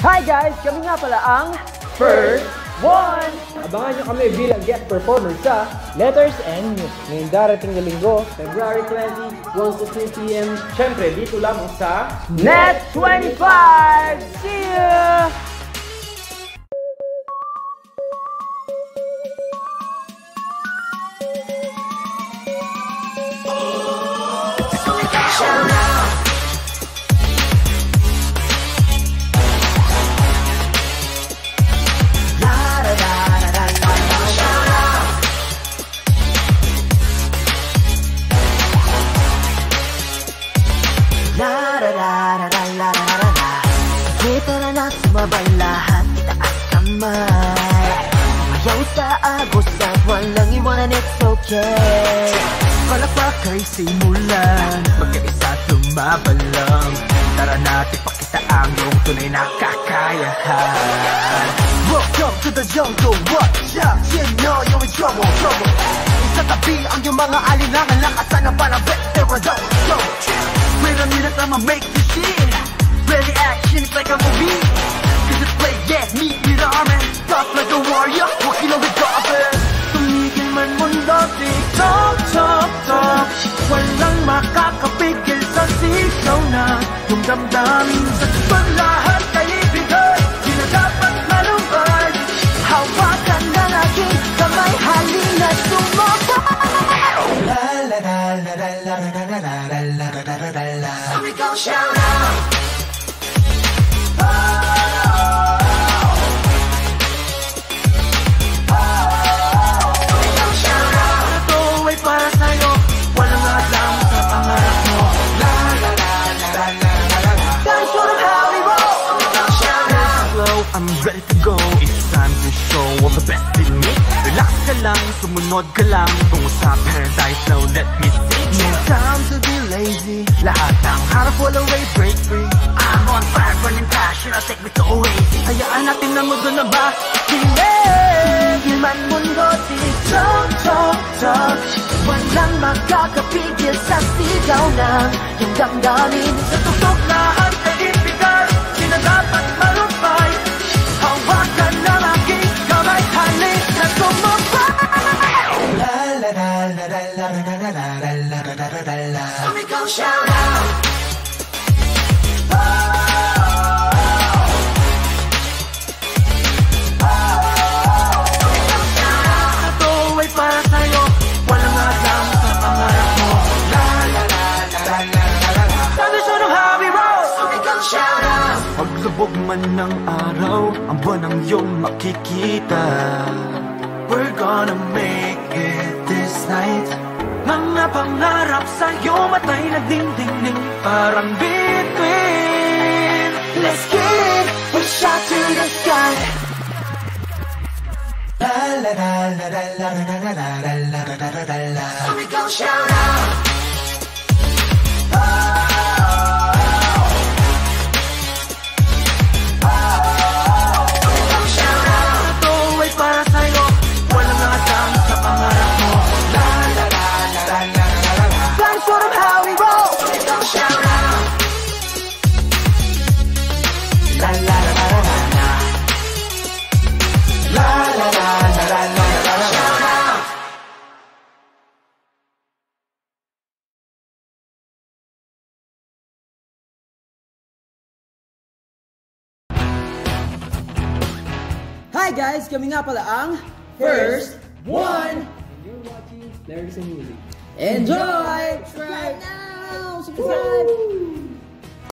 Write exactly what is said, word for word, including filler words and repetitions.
Hi guys! Kami nga pala ang first one! Abangan nyo kami bilang guest performer sa Letters and News. Ngayong darating na linggo, February twentieth, one to three p m Siyempre, dito lamang sa Net twenty-five! See ya! Kita na sumabay lahat, taas kamay. Mayaw sa agos at walang iwanan, it's okay. Palakpak ay simulan, magkaisa tumabalang. Tara natin pakita ang iyong tunay na kakayahan. Welcome to the jungle, watch out, you know you're in trouble, trouble. Sa tabi ang iyong mga alinlangan, lakasan ng parang veteran, don't, don't. Wait a minute, I'ma make this shit. Ready action, it's like a movie. Cause it's play, yeah, meet me the army. Tough like a warrior, walking on the carpet. Tumigil man mundo, tick-tock, tock, tock. Walang makakapigil sa sigaw na yung damdamin sa tupang lahat kaibigan. Di na dapat malumbay. Hawakan ng aking kamay, halina sumabay. La la la la la la la la la la la la la la. So we gon' shout out. I'm ready to go, it's time to show all the best in me. Relax ka lang, sumunod ka lang. Tungo sa paradise, now let me see. No time to be lazy. Lahat ng harap walang way, break free. I'm on fire, burning passion, I'll take me to Oasis. Hayaan natin na mundo na ba? Tingin man mundo, tick-tock, tock, tock. Walang makakapigil sa sigaw ng yung damdamin. Sa tuktok lahat kaibigan, di na dapat malumbay. Hawakan ng aking kamay, halin na sumabay. La la la la la la la la la la la la la la. So we gon' shout out. Oh, oh, oh. So we gon' shout out. Ito ay para sa'yo, walang alam sa pangarap mo. La la la la la la la la. Tradition of how we roll. So we gon' shout out. Paglubog man ng araw, ang buwan ang iyong makikita. We're gonna make it this night. Mga pangarap sa'yo, matay nagdingdingning parang bituin. Let's get it, we shot to the sky. La la la la la la la la la la la la la la. So we gon' shout out. Oh. Hi guys! Kami nga pala ang first one! And you're watching Letters and Music. Enjoy!